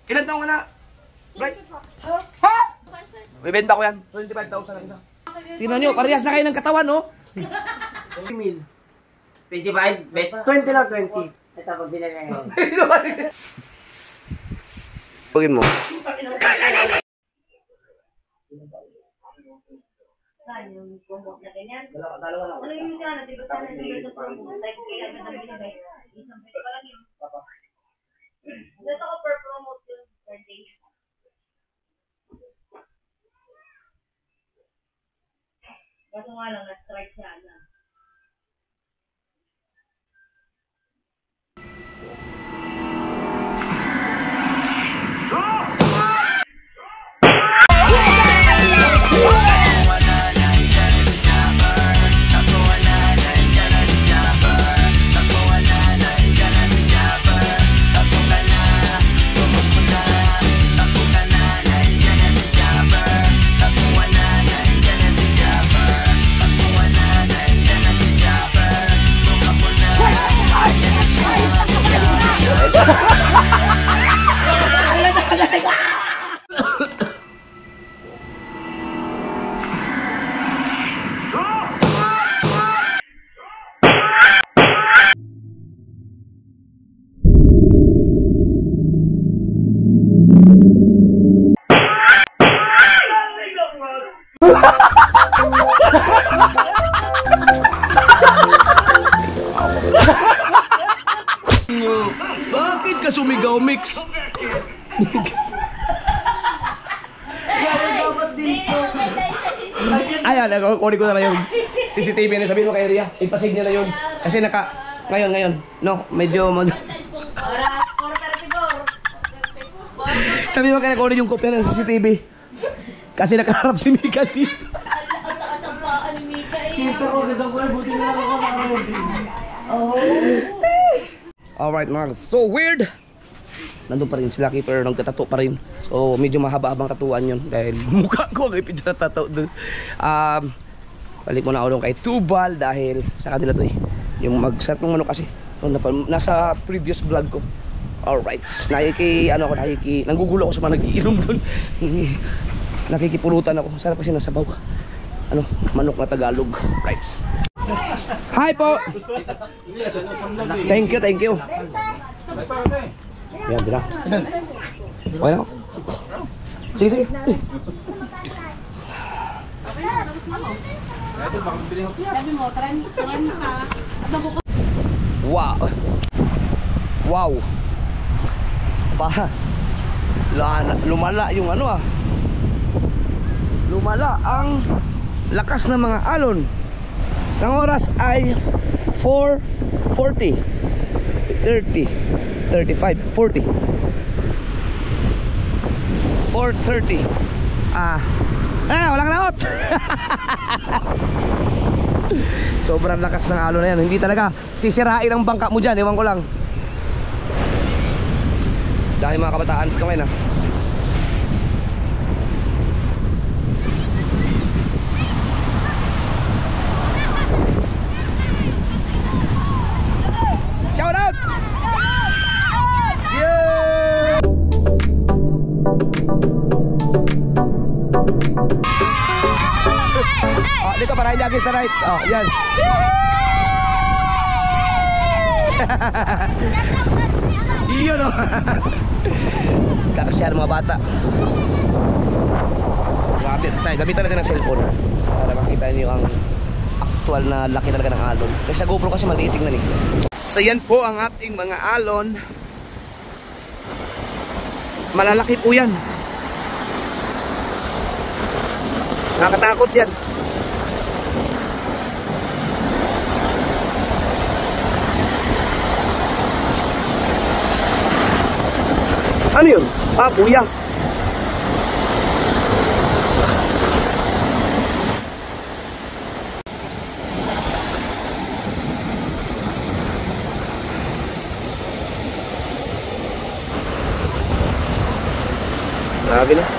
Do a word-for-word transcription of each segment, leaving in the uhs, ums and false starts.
Ilan taong ka na? Right? Ha? Bibenta ko yan. twenty-five thousand lang isa. Tingnan nyo, parehas na kayo ng katawan, no? twenty mil. twenty-five? twenty lang, twenty. Ito, pag binali ngayon. Pagin mo. Yung kumbok na ganyan. Ano yung mga natibot ka na dito sa kumbok? Like, kaya agad ang binibay. Isang pwede pa lang yun. Dito ko per promote yun per day. Kaso nga lang, na-strike siya na. Bakit ka sumigaw, Mix? Ayan, kunin ko na lang yung C C T V na sabihin mo kay Ria. Ipasig niya na yun. Kasi naka, ngayon, ngayon. No, medyo mag... Sabihin mo kaya kunin yung kopya ng C C T V. Kasi nakaharap si Mika dito. Kita ko, kita ko, buti na ako makakawin. Alright mga, so weird. Nandun pa rin sila keeper, nagtatato pa rin. So medyo mahaba-habang tatuan yun dahil mukha ko ang ipinatato dun. Um, balik muna ako doon kay Tubal dahil sa kanila to eh. Yung mag-sarap ng manok kasi nasa previous vlog ko. Alright, nakiki, ano ako, nakiki, nanggugulo ako sa mga nagiinom dun. Nakikipulutan ako, sarap kasi nasa bawa. Ano, manok na Tagalog. Right. Hi po! Thank you, thank you. Ayan, dira. Okay na. Sige, sige. Wow. Wow. Pa. Lumala yung ano ah. Lumala ang lakas ng mga alon. Sa oras ay four forty, thirty, thirty-five, forty, four thirty. Ah, ah walang laot. Sobrang lakas ng alon na yan. Hindi talaga sisirain ang bangka mo dyan. Ewan ko lang. Dahil mga kabataan ito ngayon ah. Shout out! Yeah! Oh, dito para hindi agis sa right. Oh, yan. Iyon oh. Kakasyahan mga bata. Gamitan natin ng cellphone para makita niyo ang actual na laki talaga ng alon. Kasi sa GoPro kasi maliit tingnan eh. So yan po ang ating mga alon. Malalaki po yan. Nakakatakot yan. Ano yun? Ah, buya. Grabe na.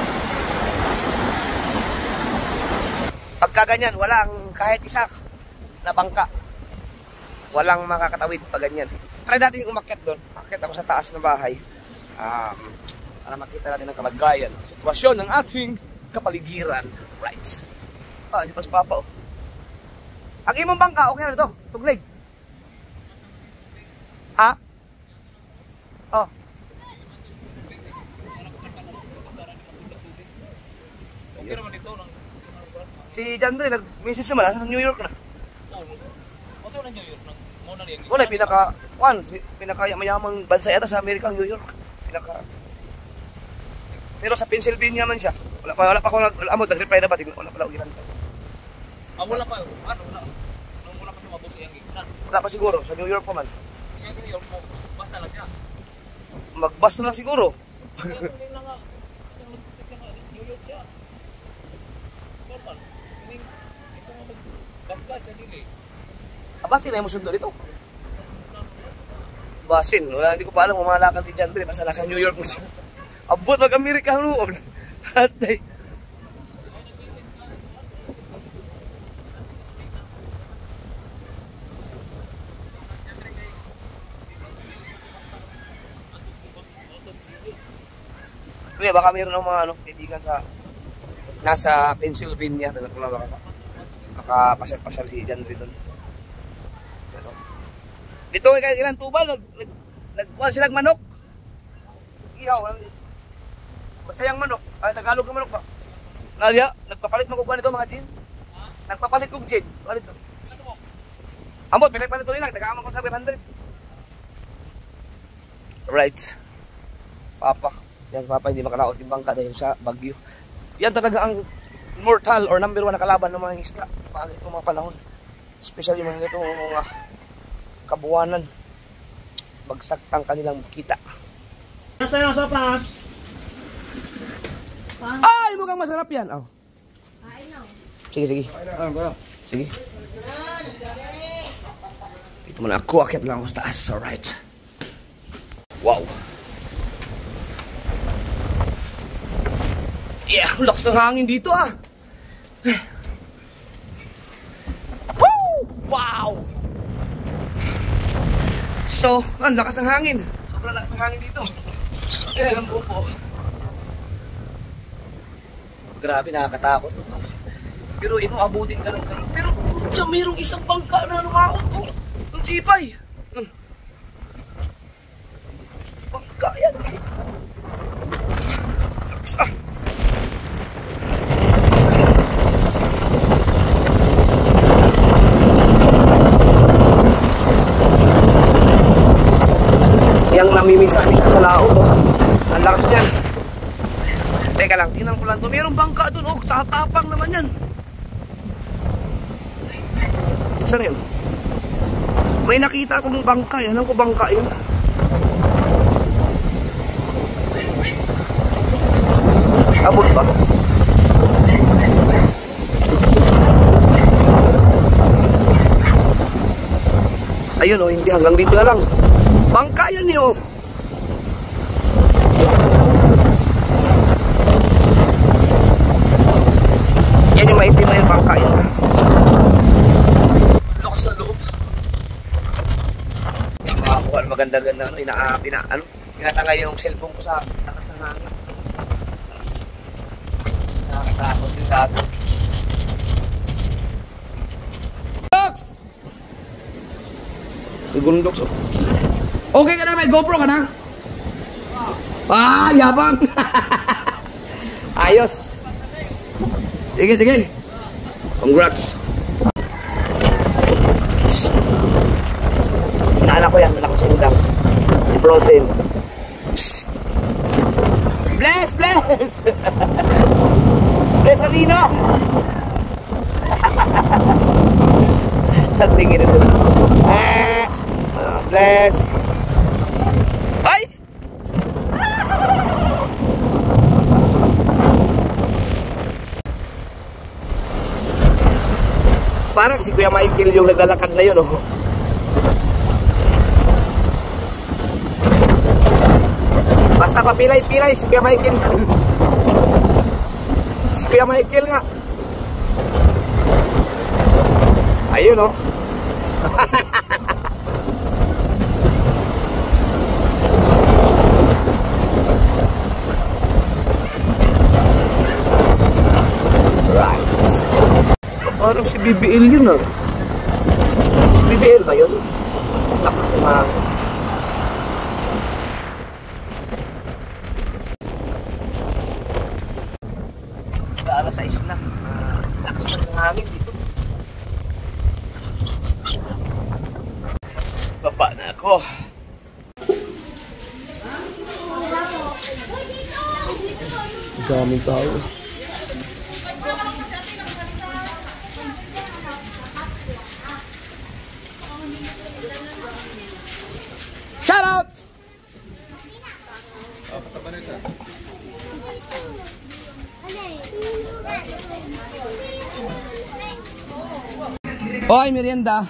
Pagka ganyan, walang kahit isa na bangka. Walang makakatawid pag ganyan. Try natin yung umakyat doon. Umakyat ako sa taas ng bahay. Um, para makita natin ang kalagayan, ang sitwasyon ng ating kapaligiran. Right. Ah, di pa si Papa, oh. Ang imong bangka, okay na ito? Tuglig. Ha? Oh. Okay naman dito ng Si Jandre, nag-message naman, nasa New York na. oh. Kasi wala New York nang muna niya. Wala, pinaka, one, pinaka mayamang bansa yata sa Amerika, ang New York. Pinaka, pero sa Pennsylvania man siya. Wala pa, wala pa ako nag, wala mo, nag-reply na ba? Wala pala ugiran. Ah, wala pa. Ano, wala. Nung wala pa sa mabos iyang gitna. Wala pa siguro, sa New York pa man. Iyang New York mo, basta lang siya. Mag-bus na lang siguro. Kaya kung hindi na nga, yung nag-text siya nga, New York siya. Normal. Hindi, ito nga mag-bus-bus siya dili. Ah, basin na yung musundo dito. Basin, wala, hindi ko pa alam kung malakad ni Jandre, basta nasa New York mo siya. Abot mag-Amerika noon. Atay. Kaya baka mayroon ng mga ano, kaibigan sa nasa Pennsylvania, talaga kung baka makapasyal-pasyal si Jandre doon. Dito kay ilang tubal, nag nagkuhan silang manok. Ihaw, masayang manok. Ay, Tagalog ng manok ba? Nalia, nagpapalit mo kukuha nito mga Jin. Nagpapalit kong Jin. Palit to. Ambot, pinagpalit to nila. Taga-amang ko sa five hundred. Right. Papa. Yan, Papa, hindi makalaot yung bangka dahil sa bagyo. Yan talaga ang mortal or number one na kalaban ng mga isda. Pag itong mga panahon. Especially mga itong mga kabuwanan. Bagsak ang kanilang kita. Nasa yung sopas? Ay, mukhang masarap yan. Oh. Kain na. Sige, sige. Ano, Sige. Ito muna ako, akit lang ako sa taas. Alright. Wow. Yeah, lakas ng hangin dito ah. Woo! Wow! So, ang lakas ng hangin. Sobrang lakas ng hangin dito. Eh, ang buko. Grabe, nakakatakot. Pero ino, abutin ka ng ganun. Pero, siya mayroong isang bangka na lumaot. Oh, ang sipay. Hmm. Bangka yan. Ah. Yang namimisa-misa sa laot. Oh. Ang lakas niyan. Teka lang, tingnan ko lang to. Mayroong bangka doon. Oh, tatapang naman yan. Saan yun? May nakita akong bangka. Alam ko bangka yun. Abot ba? Ayun oh, hindi hanggang dito na lang. Bangka yan eh oh. Yan yung maitim na yung bangka yan. Loks sa loob. Makakuha maganda-ganda ano, ina, ina, ano, tinatangay yung cellphone ko sa takas ng hangin. Nakakatakot yung dagat. Loks! Sigurong Loks oh. Okay ka na, may GoPro ka na? Ah, yabang! Ayos! Sige, sige! Congrats! Psst! Naanak ko yan, malakas yung dam. Frozen. Psst! Bless! Bless! Bless, Anino! Tingin ito. Ah! Bless! Ay! Parang si Kuya Michael yung naglalakad na yun, oh. Basta papilay-pilay si Kuya Michael. Si Kuya Michael nga. Ayun, oh. B B L yun ah. Si B B L ba yun? Lakas ng mga... Alas sais na. Lakas pa ng hangin dito. Baba na ako. Daming tao. Shout out! Hoy, merienda.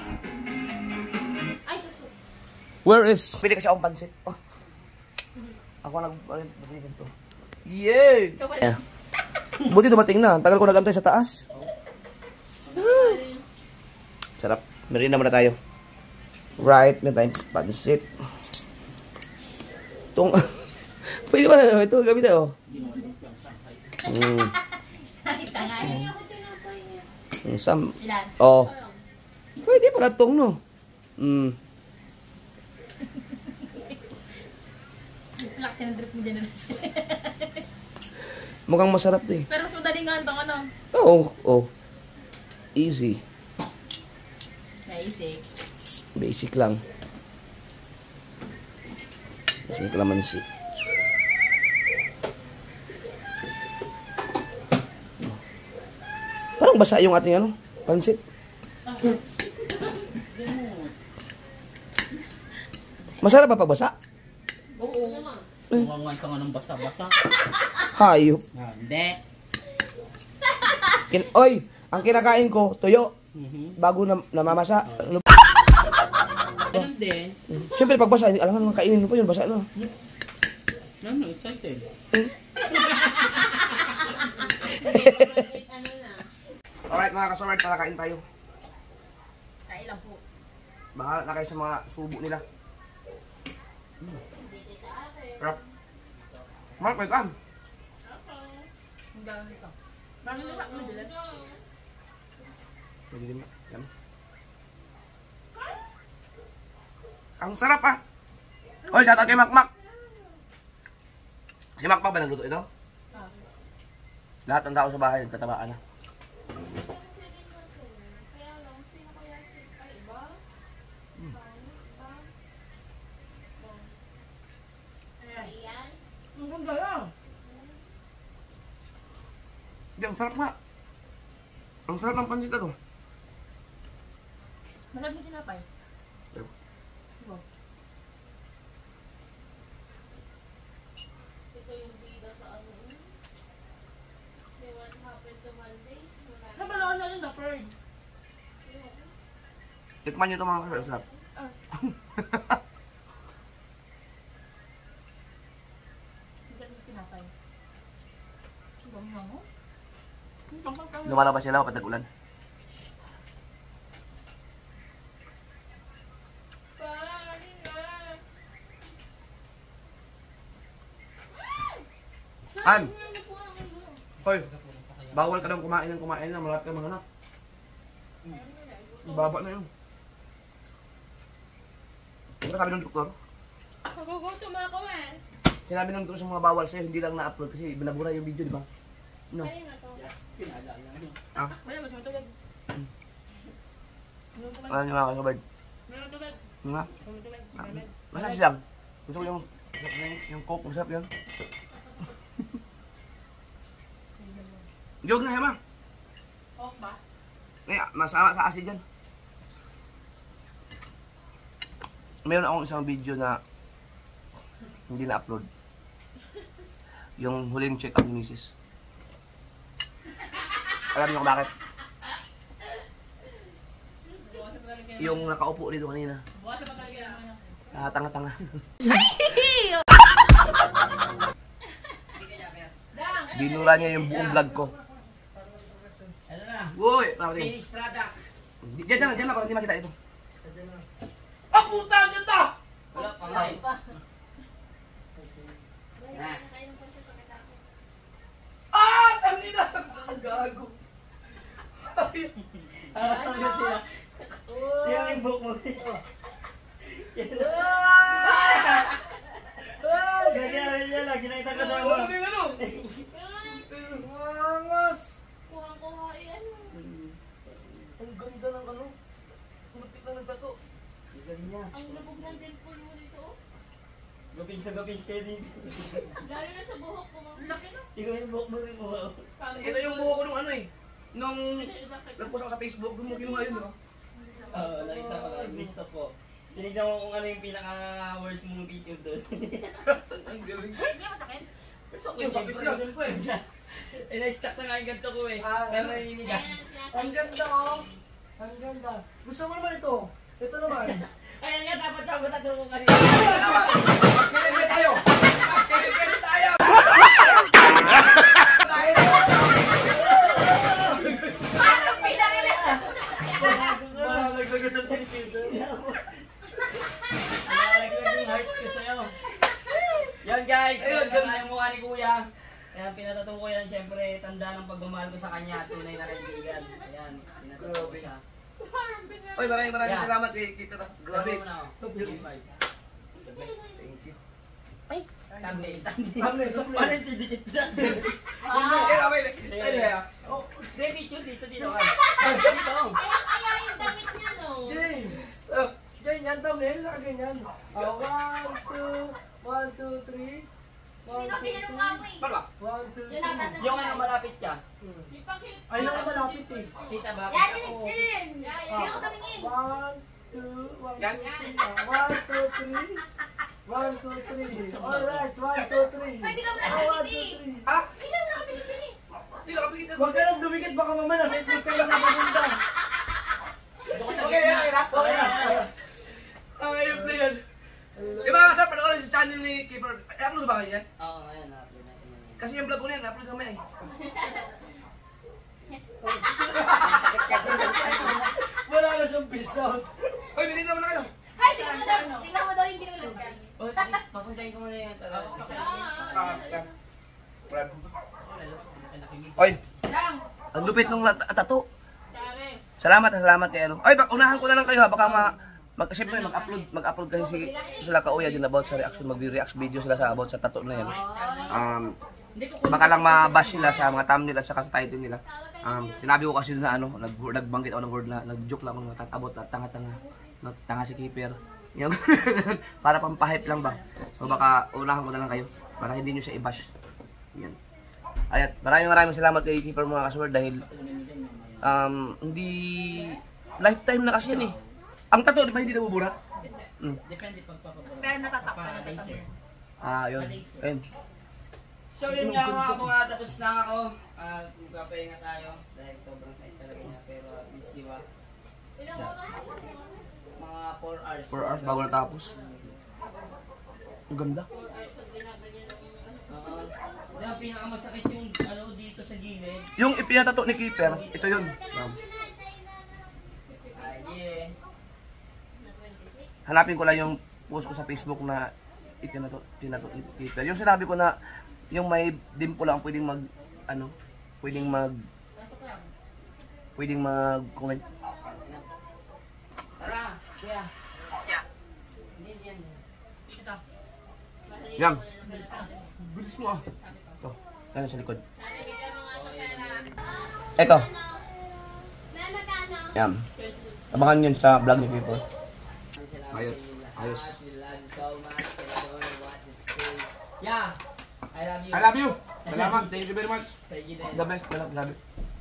Where is? Pili kasi akong pansit. Oh. Ako nag... Bili ganito. Yeah! Yeah. Buti dumating na. Tagal ko nag-antay sa taas. Sarap. Merienda muna tayo. Right. May tayong pansit. Itong... Pwede ba na? Ito, gamit tayo. Hmm. Hmm. Sam... Oh. Pwede pala itong, no? Hmm. Lakas yung drip mo dyan. Mukhang masarap to eh. Pero mas madaling nga itong ano. Oo. Oh, oh. Easy. Basic. Basic lang. Tapos may kalamansi. Parang basa yung ating ano, pansit. Masarap ba pag basa? Oo. Mangangay ka nga ng basa-basa. Hayop. Ah, hindi. Kin Oy, ang kinakain ko, tuyo. Mhm. Bago na namamasa. Ano- Ganun din. Siyempre pag basa, alam mo kainin mo pa yun, basa na. Ano, excited. Alright mga kasaward, tara kain tayo. Kain lang po. Bahala na kayo sa mga subo nila. Mm. Sarap. Mark, may kan. Ang gawin ito. Bakit nila mo dila? Pwede din. Yan. Ang sarap ah. Oy, shout out kay Makmak. Si Makmak ba nagluto ito? Lahat ng tao sa bahay nagtatabaan na. Ang ganda lang. Hindi, ang sarap nga. Ang sarap ng pansit na to. Masarap na tinapay. Yep. Diba? Saan ba naman natin na bird? Tikman nyo ito mga kasaward. Sarap. Masarap na tinapay. Ang dami nga mo. Ang tampang tayo. Lumalabas sila kapag nag-ulan. An! Hoy! Bawal ka daw kumain ng kumain na. Malat ka mga anak. Baba na yun. Ano sabi ng doktor? Magugutom ako eh. Sinabi ng doktor sa mga bawal sa'yo, hindi lang na-upload kasi binabura yung video, di ba? No. Kaya nga to. Ah, Wala, mas matulog. alam niyo mga kasabad. May matulog. Nga? May matulog. Ah, masarap siyang. Gusto ko yung, yung coke, masarap yun. Jog na, Hema. Coke ba? Eh, masama sa acid yan. Meron akong isang video na hindi na-upload. Yung huling check-up ni misis. Alam niyo kung bakit? Yung nakaupo dito kanina. Bukas sa pagkaligyan naman. Ah, tanga-tanga. Binura niya yung buong vlog ko. Ano na? Uy, tawag din. Finished product. Diyan na, diyan na, para hindi makita ito. Ah, puta! Ang ganda! Wala pa nga eh. Ah! Tangina! Ang gago. Ano sila? Yung yung book mo. Ganyan, ganyan lang. Ginakita ka sa mo. Ano yung ano? Angos! Kuha-kuha yan. Ang ganda ng ano. Lupit na nagtato. Ganyan. Ang lubog ng dimple mo dito. Gapis na gapis kayo dito. Lalo na sa buhok ko. Laki na. Ikaw yung book mo rin mo. Ito yung buho ko nung ano eh. Nung nagpost ako sa Facebook, doon mo kinuha yun, no? Oo, nakita ko lang. Listo po. Tinignan ko kung ano yung pinaka-worst mong picture doon. Ang galing. Hindi masakit. Yung sakit niya, yun po eh. Eh, na-stuck na nga yung ganito ko eh. Pero naninigas. Ang ganda oh. Ang ganda. Gusto mo naman ito? Ito naman. Ayan nga, dapat siya matatato ko kanina. Mag-celebrate tayo! Mag-celebrate tayo! Paano pinarila? Malaglag sa picture. Malaglag yung heart ko sa'yo. Yan guys, ayun, ganda yung mukha ni Kuya. Ayan, pinatato ko yan, syempre, tanda ng pagmamahal ko sa kanya, tunay na kaibigan. Ayan, pinatato ko siya. Oy, maraming maraming Yeah. salamat kay Kita. Grabe. Grabe mo na ako. The best. Thank you. Thumbnail, thumbnail. Thumbnail, thumbnail. Paano yung didikit na? Eh, wait, wait. Ano kaya? Oh, say picture dito, dito ka. Ay, dito. Kaya yung damit niya, no? Jane! Uh, ganyan, thumbnail na ganyan. Uh, one, two, one, two, three. One, Sino two, kinanong three. mamo eh? Paano ba? One, two, Yun three. ang nasa Yung ano malapit ka. Ay, naka malapit eh. Kita ba? Yan, Oo. din! Hindi ako tumingin. One, two, one, Yan. two, three. Uh, one, two, three. One, two, three. Alright, one, two, three. Ay, di ka wala Oh, one, two, nakapiti. three. Ha? Hindi ka nakapiti. Hindi lang kapigit ako. Huwag ka lang dumikit, baka mamaya nasa itlog ka lang napapunta. Okay, yan, yan. Okay na. Ayop na yan. Di ba, sir, panoorin sa channel ni Keeper. Eh, upload ba kayo yan? Oo, ayan, na-upload natin yan. Kasi yung vlog ko na yan, upload kami eh. Wala na siyang peace out. Oy, bilhin naman na kayo. Ay, tingnan mo daw. Tingnan mo daw yung ginulog ka. Oh, papuntahin ko muna yan talaga. Ah, yan. Wala. Oy, Lang. ang lupit nung lat- tato. Sabi. Salamat, salamat kay ano. Oy, bak- unahan ko na lang kayo ha, baka ma... Mag, siyempre, mag-upload, mag-upload kasi si, sila Kauya din about sa reaction, mag-react video sila sa about sa tato na yan. Um, baka lang mabash sila sa mga thumbnail at saka sa title nila. Um, sinabi ko kasi na ano, nag, nagbanggit ako ng word na, nag-joke lang ako na tatabot at tanga-tanga. na- Tanga si Keeper. Yung para pampahype lang ba. So baka unahan ko na lang kayo para hindi nyo siya i-bash. Yan. Ayat, maraming maraming salamat kay Keeper mga kasword dahil um, hindi lifetime na kasi yan eh. Ang tattoo, di ba hindi nabubura? Mm. Depende pagpapabura. Pero natatak pa. laser. Ah, yun. Ayun. So yun nga mga po nga, tapos na ako. Uh, magpapahinga tayo dahil sobrang sakit talaga niya. Pero at least diba, sa mga four hours. four hours bago natapos. Ang ganda. Oo. Diba pinakamasakit yung ano dito sa gilid. Yung ipinatato ni Keeper, ito yun. Um, Ah, yeah. hanapin ko lang yung post ko sa Facebook na itinato, tinato ni Keeper. Yung sinabi ko na yung may dimple lang pwedeng mag, ano, pwedeng mag, pwedeng mag comment. Tara, kuya. Hindi yan. Ito. Yan. Bilis mo ah. Ito, yan sa likod. Ito. Yan. Abangan yun sa vlog ni Keeper. Ayos. Ayos. We love you so much. I don't know what to say. Yeah. I love you. I love you. Salamat. Thank you very much. Thank you din. The best. Love, love you.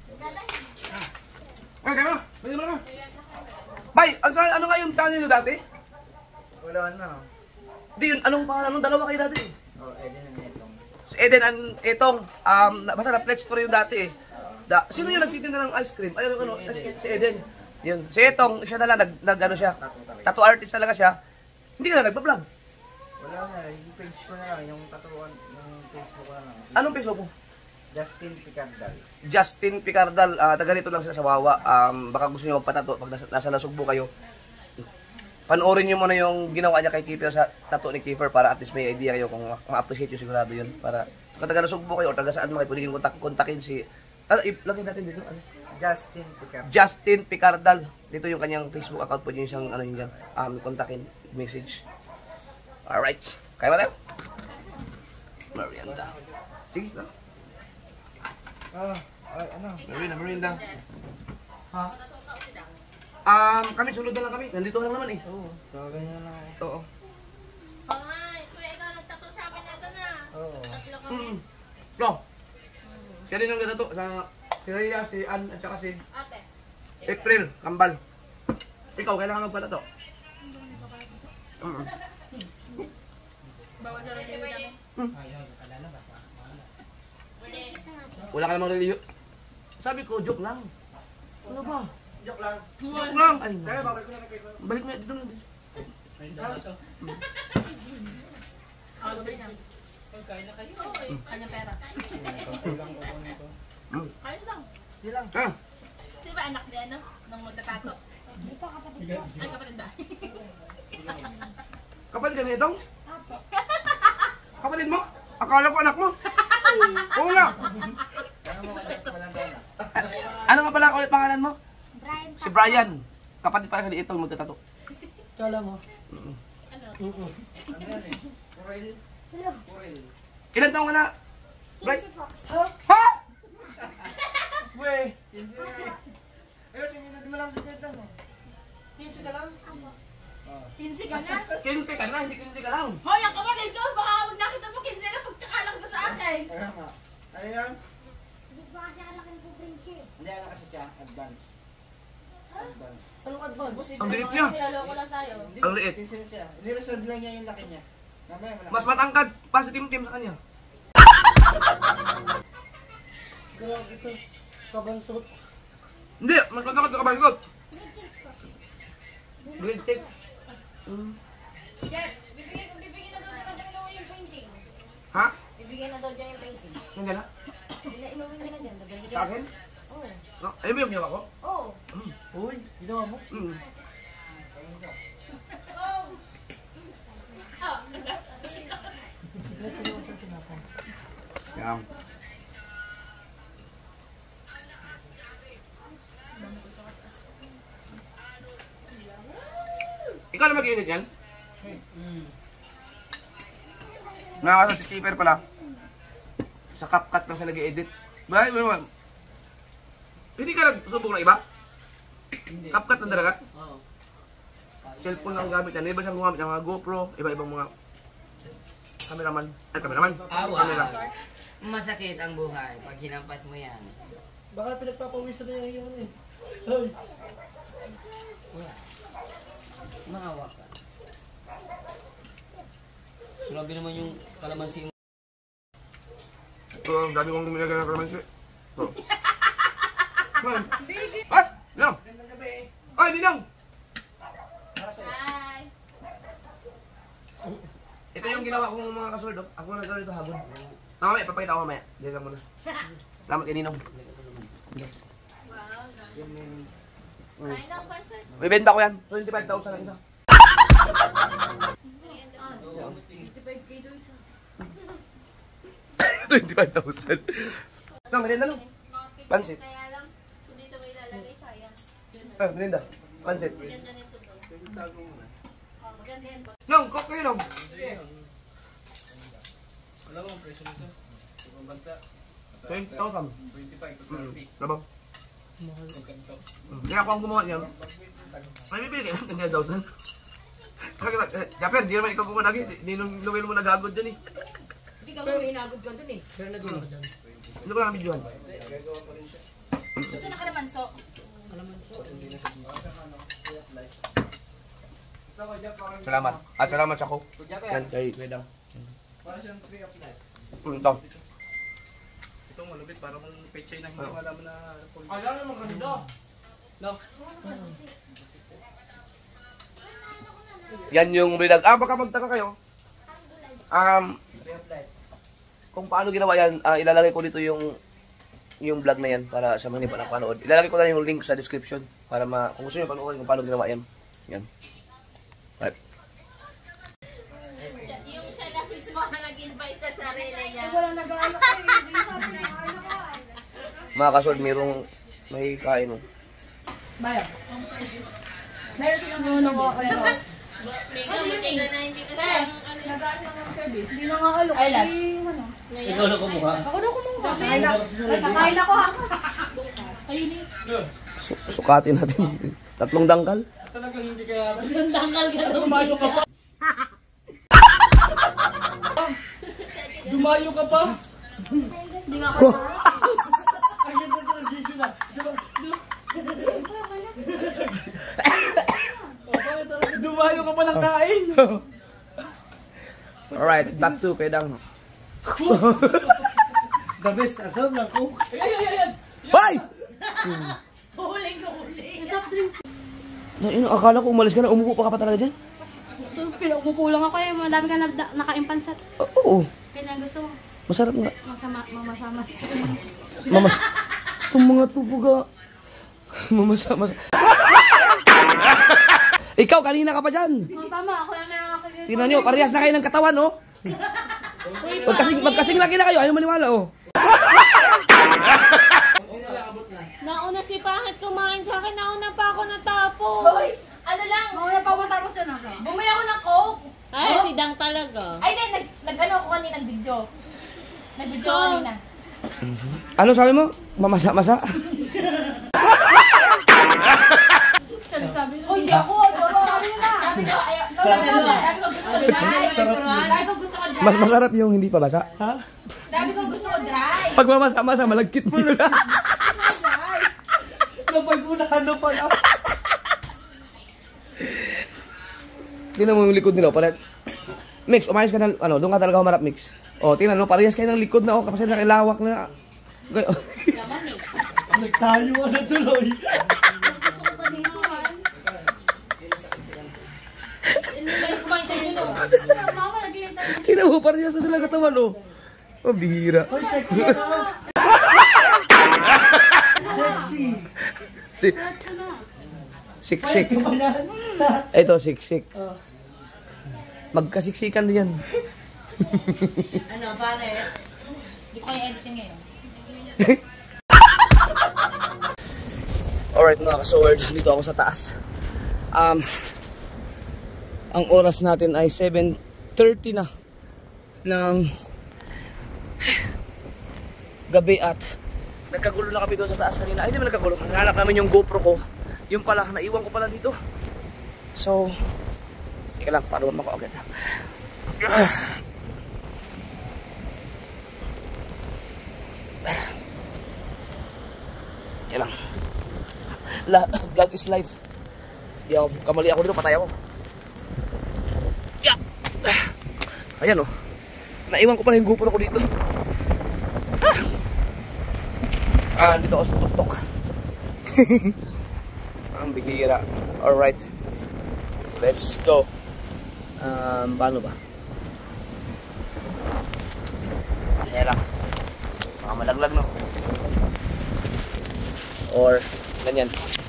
Ay, kaya mo. Pwede mo na. Bay, ang sa ano nga yung channel nyo dati? Wala na. Di yun, anong pangalan? Anong dalawa kayo dati? Oh, Eden and Etong. Si Eden and Etong, um, na- basta na-flex ko rin yung dati eh. Da, sino yung nagtitinda ng ice cream? Ayun, ano, ice cream, si Eden. Yun. Si Etong, siya na lang, nag, nag ano siya, tattoo artist talaga siya. Hindi ka na nagpa-vlog. Wala na, yung page ko na lang, yung tatuan, yung Facebook ko na lang. Anong Facebook mo? Justin Picardal. Justin Picardal, uh, taga rito lang sila sa Wawa. Um, baka gusto niyo magpatato pag nasa, nasa Nasugbo kayo. Panoorin niyo muna yung ginawa niya kay Keeper sa tattoo ni Keeper para at least may idea kayo kung ma- ma-appreciate niyo sigurado yun. Para kung taga Nasugbo kayo o taga saan mga pwede kontak kontakin si... Ah, ilagay natin dito. Ano? Justin Picar. Justin Picardal. Dito yung kanyang Facebook account. Pwede nyo siyang ano yun dyan. Um, kontakin. Message. Alright. Kaya ba tayo? Merienda. Sige na. Ah, ay, ano? Merienda, merienda. Ha? Um, kami, sunod na lang kami. Nandito lang naman eh. Oo, kaganyan lang ako. Oo. Oo nga, kuya, ikaw nagtato sa amin na ito na. Oo. Tatlo kami. Mm. No. Siya din ang gatato. Sa si Rhea, si Ann, at saka si Ate. April, Kambal. Ikaw, kailangan magpatato. Mm. Bawal sa rin yung dami. Wala ka namang reliyo. Sabi ko, joke lang. Ano ba? Joke lang. Joke lang. Ay, Kaya babalik ko na kayo. balik mo dito. Ano ba yan? Kanyang pera. Mm. Kayo lang. Di lang. Ah, Sino ba anak niya, no? Nung magtatato? Ay, kapatid ba? kapatid ka nito? Kapatid mo? Akala ko anak mo. Oo nga. Ano nga pala ulit pangalan mo? Si Brian. Kapatid pala ka dito magtatato. Kala mo? Ano? Oo. Ano yan eh? Purel? Purel. Ilan taong ka na? Brian? Ha? Ha? Weh! Hindi na eh. Ayun, hindi na di mo lang sikita mo. Kinsi ka lang? Kinsi ka na? kinsi ka na, hindi kinsi ka lang. Hoy, ang kapatid ko! Baka huwag nakita mo kinsi na pagkakalak mo sa akin! Kaya nga. Ano yan? Hindi, ano kasi siya, advance. Advance. Anong advance? Ang liit niya. Nilaloko lang tayo. Hindi, Ang liit. kinsi siya. Niresolve lang niya yung laki niya. Mamaya malaki. Mas matangkad pa si Tim Tim sa kanya. Grabe ka. Kabansot. Hindi, mas matangkad ka kabalikot. Grade check. Mm. Jeff, bibigyan, bibigyan na daw niya yung painting. Ha? Bibigyan na daw niya yung painting. Yung gana? Inumin ka na dyan. Sa akin? Oo. No? Ayun ba yung ginawa ko? Oo. Uy, ginawa mo? Mm. Oh. Yan. Ikaw na mag-init yan? Nakakasa si keeper pala. Sa CapCut lang siya nag-edit. Marami mo naman. Hindi ka nagsubok ng iba? CapCut na talaga? Oo. Cellphone lang gamit yan. Iba siyang gumamit ng mga GoPro, iba-ibang mga cameraman. Ay, cameraman. Awa. Camera. Masakit ang buhay pag hinampas mo yan. Baka pinagpapawisan na yung iyon eh. Hoy! Maawa ka. Grabe naman yung kalamansi mo. Ito ang dami kong ginagawa ng kalamansi. Ito. Man. Ay! Ninong! Ay, Ninong! Hi. Ito yung ginawa kong mga kasunod. oh. Ako na gano'n ito habon. Ah, mamaya, papakita ko mamaya. Diyan lang muna. Salamat kay Ninong. Wow. Kain na, concert. May benta ko yan. twenty-five thousand ang isa. fifty-five K doon sa... twenty-five thousand. Nang, merinda lang. Pansit. Kaya lang, kung dito may lalagay, sayang. Yun na. Ah, merinda. Pansit. Maganda nito to. Oh, maganda yan. Nong, cook kayo, Nong. Alam mo ang presyo nito? Ibang bansa. twenty thousand. twenty-five to Mm. thirty. Labang. Ang ganito. Mm. Kaya ako ang gumawa niyan. May bibili kayo ng twenty thousand. Japer, di naman ikaw gumawa lagi. Di nung Noel mo nagagod dyan eh. Hindi ka mo inagod ka dun eh. Pero nagawa ka dyan. Hindi ko lang nabidyohan. Gusto na kalamanso. Salamat. At salamat sa cook. Yan, kay Wedang. Para siyang tree of life. Mm, ito. Ito malupit para kung pechay na hindi mo alam na Alam naman ganda. Yan yung bilag. Ah, baka magtaka kayo. Um, kung paano ginawa yan, ah, ilalagay ko dito yung yung vlog na yan para sa mga hindi pa napanood. Ilalagay ko lang yung link sa description para ma kung gusto nyo panoorin kung paano ginawa yan. Yan. Right. Yung siya na mismo ang nag-invite sa sarili niya. Mga kasod, mayroong May kain mo. Bayan. Meron silang mga nakakalo. Ano yun eh? Eh, nagaan lang ang service. Hindi na nga alok. Ay, last. Ikaw na kumuha. Ako na kumuha. Kakain na. Kakain ako ha. Ayun eh. Su- sukatin natin. Tatlong dangkal. Talagang hindi kaya... Ang dangal ka daw. Dumayo ka pa! Dumayo ka pa! Hindi nga ako. Ang ganda ng transition na. Dumayo ka pa ng kain! Alright, back to kay Dang. The best asam ng cook. Ay, ay, ay, ay! Hoy! Huling ko huling. Soft drinks. Na, ino, akala ko umalis ka na, umupo pa ka pa talaga dyan? Ito, pinagmupo lang ako eh. Madami ka na nakaimpansa. Oo, Kanya gusto mo. masarap nga. Masama, mamasama. Mamas, itong mga tubuga. Mamasama. Ikaw, kanina ka pa dyan. Oh, tama. Ako lang na nakakagay. Tingnan nyo, parehas na kayo ng katawan, oh. Magkasing, magkasing laki na kayo, ayaw maniwala, oh. Nauna si Pangit kumain sa akin, nauna pa ako natapos. Boys, ano lang. Mauna pa matapos na ako. Bumili ako ng Coke. Ay, si Dang talaga. Ay, din. Nag, nag ano ako kanina, nag-video. Nag-video ako kanina. Ano sabi mo? Mamasa-masa? Sabi ko, hindi ako. Doro. Sabi ko na. Sabi ko, ayaw. Sabi ko, sabi ko gusto ko dry. Sabi ko gusto ko dry. Mas masarap yung hindi pa basa. Ha? Sabi ko gusto ko dry. Pag mamasa-masa, malagkit mo na. Dry. Napag-unahan na pala. Tingnan mo yung likod nila, paret. Mix, umayos ka na, ano, doon ka talaga humarap, Mix. O, tingnan mo, parehas kayo ng likod na, o, kapag nakilawak na. Okay, oh. Nagtayo ka na tuloy. Gusto ko dito, man. Hindi kumain sa inyo, no? Mama, nag-iintay tayo. Tingnan mo, parehas na sila katawan, o. Oh, bihira. Ay, sexy ka. Sexy. Si, siksik. Ito, siksik. Magkasiksikan din yan. Ano, pare? Hindi ko kaya editing ngayon. Alright mga ka-sword, dito ako sa taas. Um, ang oras natin ay seven thirty na ng gabi at nagkagulo na kami doon sa taas kanina. Ay, di ba nagkagulo? Hanap namin yung GoPro ko. Yung pala, naiwan ko pala dito. So, ika lang, paano ba makaagad? Ika lang. La, vlog is life. Di ako, kamali ako dito, patay ako. Yeah. Ayan, oh. Naiwan ko pala yung GoPro ko dito. Ah, dito ako sa tuktok. Ang bihira. Alright. Let's go. Um, paano ba? Ayan lang. Baka malaglag, no? Or, ganyan.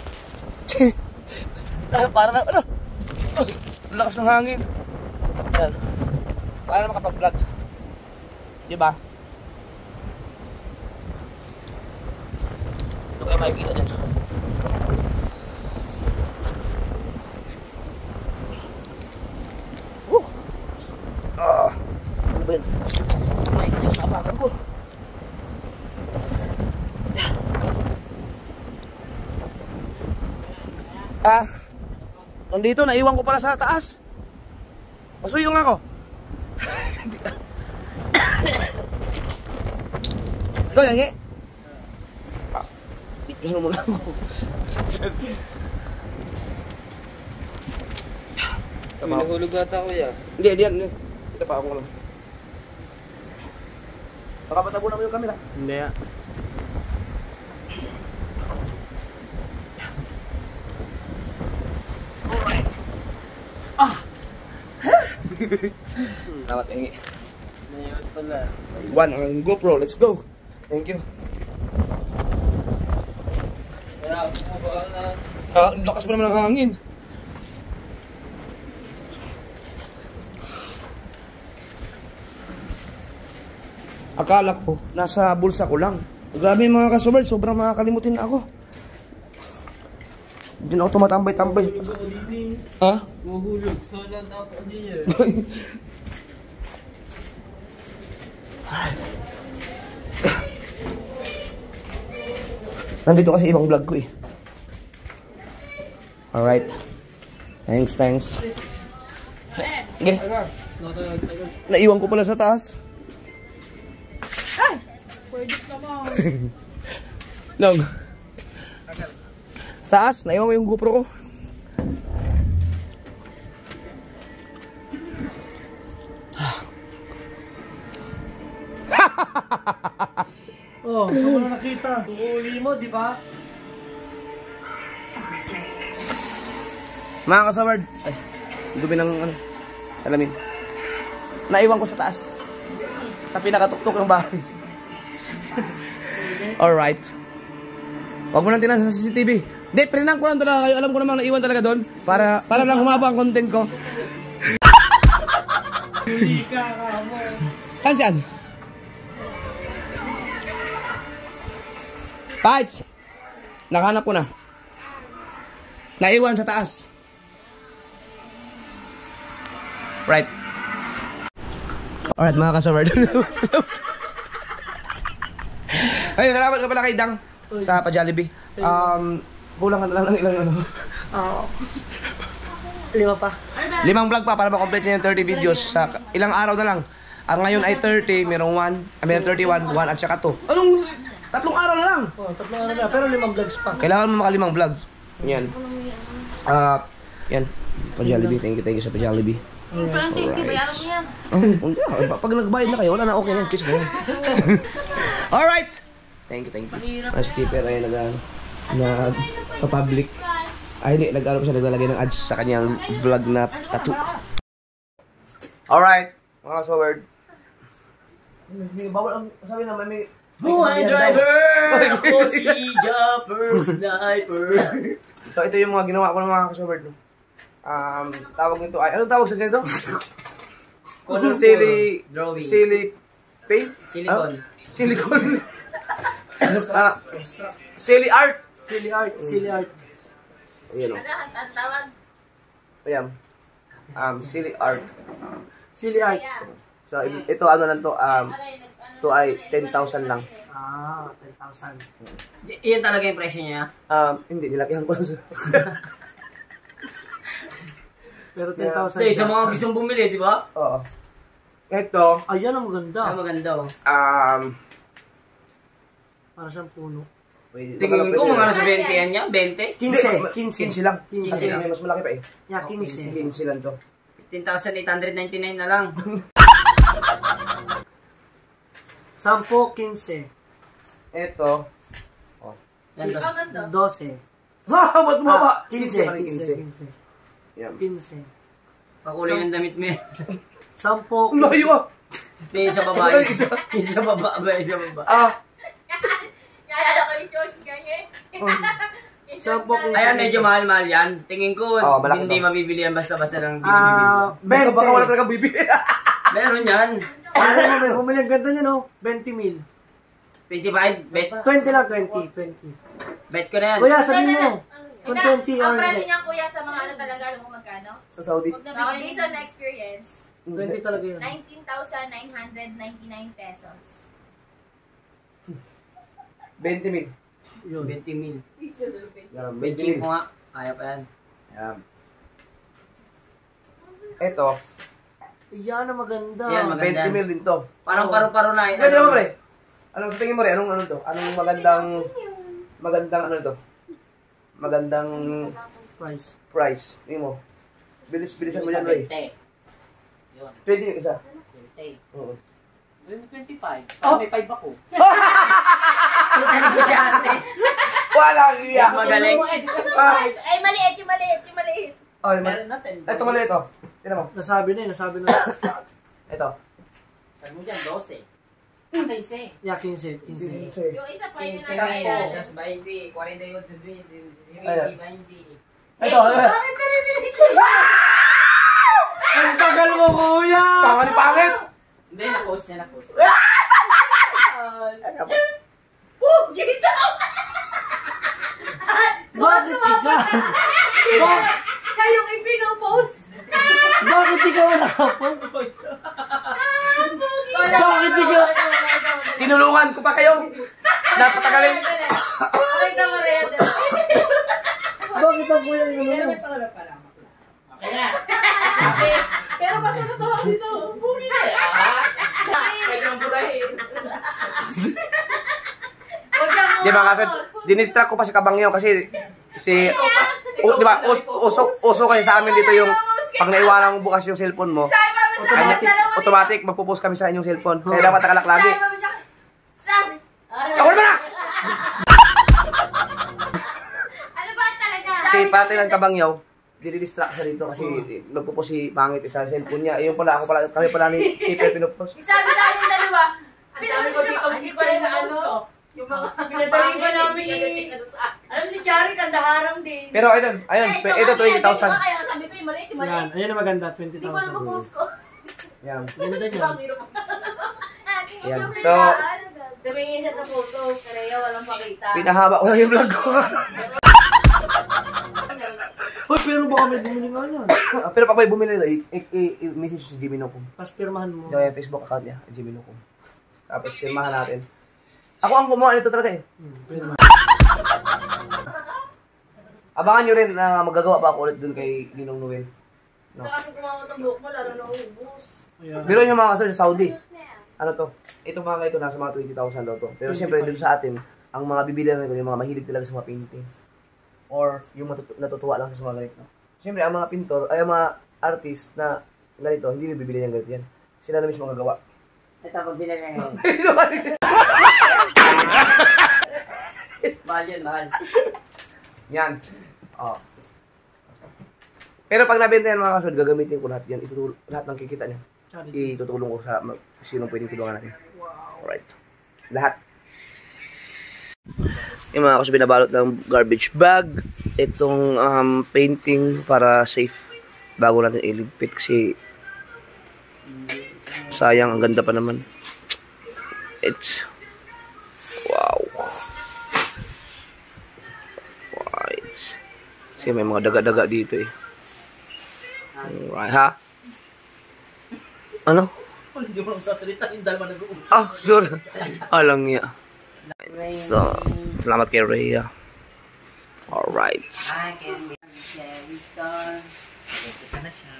Ah, para na, ano? Oh, lakas ng hangin. Ayan. Para na makapag-vlog. Diba? Ito kayo makikita dyan. Woo! Ah! Ano ba yun? Makikita yung sabakan ko. Ah! Nandito, naiwan ko pala sa taas. Masuyong ako. Ikaw yan, eh. Ah, bigyan mo lang ako. Nahulog ata ko yan. Hindi, hindi yan. Kita pa ako lang. Baka matabunan mo yung camera. Hindi ah. Alright. Ah! Dapat hingi. Naiwan pala. One ang GoPro, let's go. Thank you. Kaya ako ba na... Ah, lakas pa naman ng hangin. Akala ko, nasa bulsa ko lang. Grabe mga ka-sober, sobrang makakalimutin na ako. Diyan ako tumatambay-tambay. Ha? Mahulog. So, lang tapo niya. Nandito kasi ibang vlog ko eh. Alright. Thanks, thanks. Okay. Naiwan ko pala sa taas. Pwede naman. Long. Sa taas, naiwan ko yung GoPro ko. Oh, saan mo na nakita? Uuli mo, di ba? Mga kasaward. Ay, dumi ng ano, salamin. Naiwan ko sa taas. Sa pinakatuktok ng bahay. Alright. Huwag mo nang tinan sa C C T V. Hindi, prinang ko lang talaga kayo. Alam ko namang naiwan talaga doon. Para, para lang humaba ang content ko. Huli ka ka mo. Saan siyan? Pites! Nakahanap ko na. Naiwan sa taas. Right. Alright mga kasaward. Ayun, salamat ka pala kay Dang sa pa-Jollibee. Um, bulang ka na lang ng ilang ano. Oo. Lima pa. Limang vlog pa para ma-complete niya yung thirty videos sa ilang araw na lang. Ang ngayon ay thirty, merong one, ah, merong thirty-one, one at saka two. Anong tatlong araw na lang? Oh, tatlo ano na, pero limang vlogs pa. Kailangan mo makalimang vlogs. Yan. Ah, yan. Pa-Jollibee, thank you, thank you sa pa-Jollibee. Parang safety, bayaran mo yan. Oh, hindi. Pag nagbayad na kayo, wala na, okay na. Kiss ko. Alright! Thank you, thank you. Ang skipper ay nag- nag-public. Ay, hindi. Nag-ano pa siya, naglalagay ng ads sa kanyang vlog na tattoo. Alright! Mga kasaward. Bawal ang sabi na may... Buhay driver! Ako si Jumper Sniper! So, ito yung mga ginawa ko ng mga kasaward. No? Um, tawag nito ay... Anong tawag sa ganito? Color Silly... drawing. Silly... Paste? Silicone. Ah, silicone. Ah, silly art. Silly art, silly art. Ayan o. Ang tawag? Ayan. Um, silly art. Silly art. So, ito ano lang to, um, to ay ten thousand lang. Ah, ten thousand. Y- Iyan talaga yung presyo niya. Um, hindi, nilakihan ko lang sa... Pero ten thousand. Hindi, sa mga gustong bumili, di ba? Oo. Ito, Ayan ang maganda. Ay, maganda oh. um, Para siyang puno. wait, Tingin ko mga nasa twenty yan niya, twenty? quinze. quinze lang. quinze. Kasi may mas malaki pa eh. Yeah, quinze. quinze lang to. fifteen thousand eight hundred ninety-nine na lang. Sampo, quinze. Ito. Yan, tas, Dose. Ha! Ba't bumaba? Ah, quinze. quinze. Quinze. Yan. Quinze. kakulay ng damit mo yan. Sampo. Layo ah! Hindi, yung sa baba. Yung sa baba, ba, yung sa baba. Ah! Naalala ko yung George ganyan. Sampo, quinze. Ayan, medyo mahal-mahal yan. Tingin ko, Oo, malaki hindi to. mabibili yan basta-basta lang bibili. Ah, Baka, baka wala twenty. talaga bibili. Meron yan. Ano, humili ang ganda niya, no? twenty mil. twenty-five, bet. twenty lang, twenty. twenty. Bet ko na yan. Kuya, sabihin mo. Kung twenty or Ang presyo hindi. niya kuya sa mga ano talaga, alam mo magkano? Sa Saudi. Baka based on na experience, twenty talaga yun. nineteen thousand nine hundred ninety-nine pesos. twenty mil. Yun. twenty mil. Yan, twenty Benching mil. ko nga. Kaya pa yan. Yan. Ito, Yan ang maganda. Yan, maganda. twenty mil din to. Parang paro-paro na. Ano naman pre? Anong tingin mo rin? Anong ano to? Anong magandang, magandang ano to? Magandang Price. price. Tingin mo. Bilis, bilisan mo yan, Ray. Yun. twenty yung isa. twenty. Oo. twenty-five. Oh! May five ako. Ano ko siya ate? Walang iya! Magaling. Ah! Ay, maliit, yung maliit, yung maliit. Oh, yung mal- ito mali ito. Tignan mo. Nasabi na yun, nasabi na. Ito. Sabi mo dyan, twelve. Yeah, quinze. quinze. Yung isa pa yun quince na mil. sa Plus twenty. forty yun sa twenty. Ayan. twenty. Ito. Ang tagal mo, kuya! Tama ni pangit! Hindi, na-post niya, na-post. Bakit ikaw? Bak- Siya yung ipinopost. Bakit ikaw nakapost? Bakit ikaw? Tinulungan ko pa kayo. Napatagalin. Ay, kamaraya. Bakit ang kuya yung Pero ano? may pangalap pa lang. Kaya. Pero matutuwa ako dito. Bugi na eh. Pwede nang burahin. Di ba kasi, dinistract ko pa si Kabangyo kasi si, o, di ba, us, uso, uso kasi sa amin dito yung pag naiwanan mo bukas yung cellphone mo, kanya, automatic magpo-post kami sa inyong cellphone. Kaya dapat nakalak lagi. Sabi. Ako naman na! Ano ba talaga? Si pati ng Kabangyo, dinidistract siya dito kasi nagpo-post si Pangit sa cellphone niya. Yung pala, ako pala, kami pala ni Peter pinupost. Sabi sa akin yung dalawa. Sabi ko dito, Hindi ko rin na ano. ano. Yung mga Pinadaling ko namin. Pinagating ano sa akin. Alam si Chari, kandaharang din. Pero ayun, ayun, ito twenty thousand. Kaya sabi ko yung maliit, yung Yan, maliit. ayan ang maganda, twenty Hindi ko na thousand. po-post ko. Yan. Ganda niya. Yan. So, Tumingin siya sa photos, kaya walang pakita. pinahaba ko na yung vlog ko. Hoy, pero baka may bumili nga yan. Pero pag may bumili nito, i- i- i- i-message si Jimmy Nocum. Tapos pirmahan mo. Yung Facebook account niya, Jimmy Nocum. Tapos firmahan natin. Ako ang gumawa nito talaga eh. Hmm, pirma. Abangan nyo rin na magagawa pa ako ulit dun kay Ninong Noel. No. Kasi kumamot ang buhok mo, lalo na ubus. Ayan. Meron yung mga kasunod sa Saudi. Ano to? Ito mga ito nasa mga twenty thousand daw to. Pero siyempre dun sa atin, ang mga bibili na yung mga mahilig talaga sa mga painting. Or yung matutu- natutuwa lang sa mga ganito. Siyempre ang mga pintor, ay ang mga artist na ganito, hindi bibili ng ganito yan. Sila na mismo gagawa. Ito, pag binili ngayon. Mahal yun, mahal. Yan. Oh. Pero pag nabenta yan mga kasunod, gagamitin ko lahat yan. Itutul- lahat ng kikita niya. Itutulong ko sa mag- sinong pwedeng tulungan natin. Alright. Lahat. Yung mga kasunod, binabalot ng garbage bag. Itong um, painting para safe bago natin iligpit kasi sayang, ang ganda pa naman. It's wow. Right. Kasi may mga daga-daga dito eh. Alright, ha? Ano? Hindi mo lang sasalita, yung dalawa nag-uumpa. Ah, sure. Alang niya. So, salamat kay Rhea. Alright. I can be a cherry star. Ito sana siya.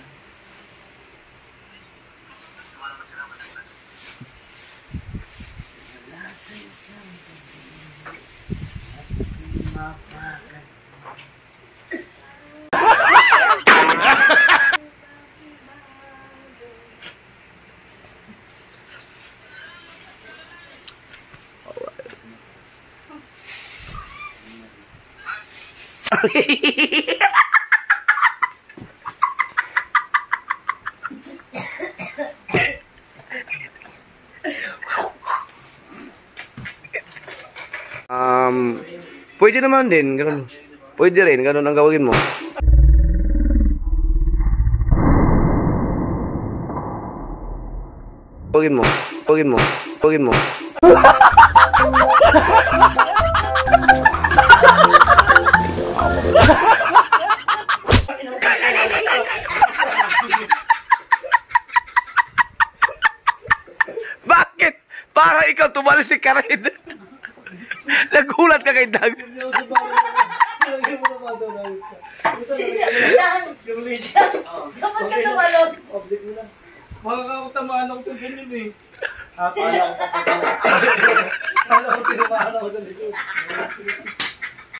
Um, pwede naman din, ganun. Pwede rin, ganun ang gawin mo. Gawin mo, gawin mo, gawin mo. Bakit? Para ikaw tumalo si Karen. Nagulat ka kay Dag. Kapag ka nawalog. Makakatamaan ako ito ganyan eh. Ah, kala ko pa. Kala ko tinamaan ako ito.